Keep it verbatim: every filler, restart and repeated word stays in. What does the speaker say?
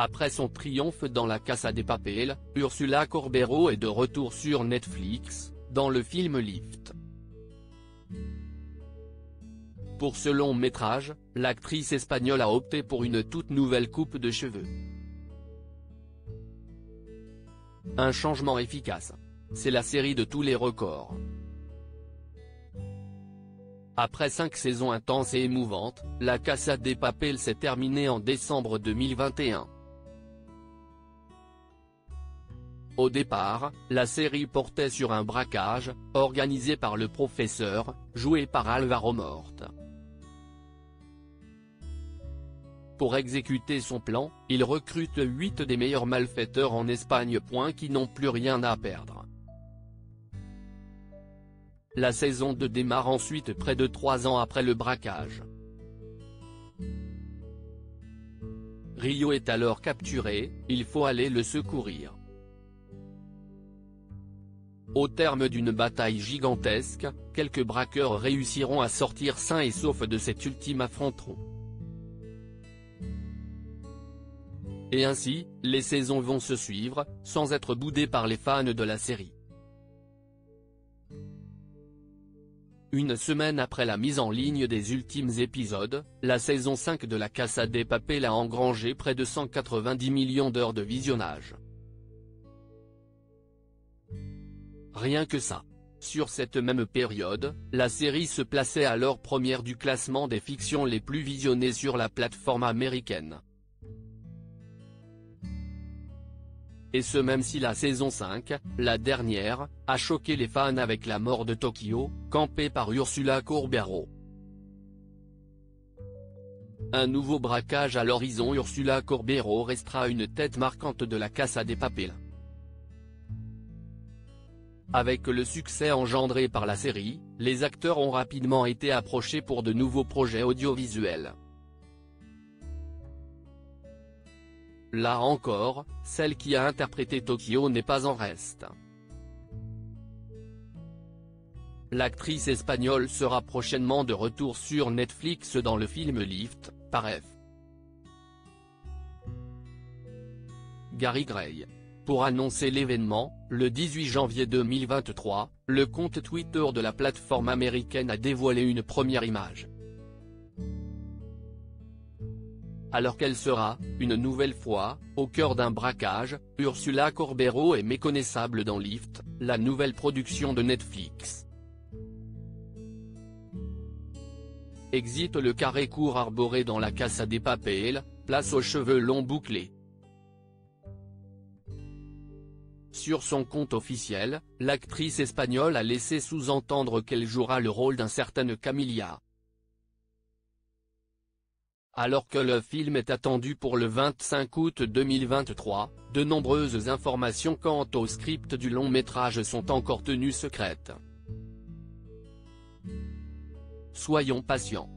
Après son triomphe dans La Casa de Papel, Ursula Corbero est de retour sur Netflix, dans le film Lift. Pour ce long métrage, l'actrice espagnole a opté pour une toute nouvelle coupe de cheveux. Un changement efficace. C'est la série de tous les records. Après cinq saisons intenses et émouvantes, La Casa de Papel s'est terminée en décembre deux mille vingt et un. Au départ, la série portait sur un braquage, organisé par le professeur, joué par Álvaro Morte. Pour exécuter son plan, il recrute huit des meilleurs malfaiteurs en Espagne. Qui n'ont plus rien à perdre. La saison deux démarre ensuite près de trois ans après le braquage. Rio est alors capturé, il faut aller le secourir. Au terme d'une bataille gigantesque, quelques braqueurs réussiront à sortir sains et saufs de cet ultime affrontement. Et ainsi, les saisons vont se suivre, sans être boudées par les fans de la série. Une semaine après la mise en ligne des ultimes épisodes, la saison cinq de La Casa de Papel a engrangé près de cent quatre-vingt-dix millions d'heures de visionnage. Rien que ça. Sur cette même période, la série se plaçait alors première du classement des fictions les plus visionnées sur la plateforme américaine. Et ce même si la saison cinq, la dernière, a choqué les fans avec la mort de Tokyo, campée par Ursula Corbero. Un nouveau braquage à l'horizon. Ursula Corbero restera une tête marquante de La Casa de Papel. Avec le succès engendré par la série, les acteurs ont rapidement été approchés pour de nouveaux projets audiovisuels. Là encore, celle qui a interprété Tokyo n'est pas en reste. L'actrice espagnole sera prochainement de retour sur Netflix dans le film Lift, par F. Gary Gray. Pour annoncer l'événement, le dix-huit janvier deux mille vingt-trois, le compte Twitter de la plateforme américaine a dévoilé une première image. Alors qu'elle sera, une nouvelle fois, au cœur d'un braquage, Ursula Corbero est méconnaissable dans Lift, la nouvelle production de Netflix. Exit le carré court arboré dans La Casa de Papel, place aux cheveux longs bouclés. Sur son compte officiel, l'actrice espagnole a laissé sous-entendre qu'elle jouera le rôle d'un certain Camilla. Alors que le film est attendu pour le vingt-cinq août deux mille vingt-trois, de nombreuses informations quant au script du long métrage sont encore tenues secrètes. Soyons patients.